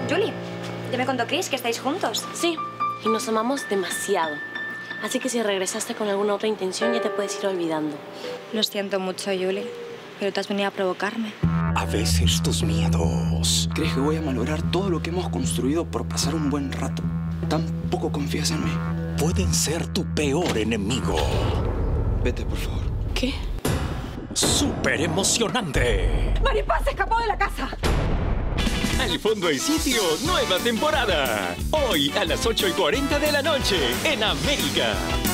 Julie, ya me contó Chris que estáis juntos. Sí, y nos amamos demasiado. Así que si regresaste con alguna otra intención, ya te puedes ir olvidando. Lo siento mucho, Julie, pero te has venido a provocarme. A veces tus miedos. ¿Crees que voy a malograr todo lo que hemos construido por pasar un buen rato? ¿Tan poco confías en mí? Pueden ser tu peor enemigo. Vete, por favor. ¿Qué? ¡Súper emocionante! ¡Maripaz se escapó de la casa! Al fondo hay sitio, nueva temporada. Hoy a las 8:40 de la noche en América.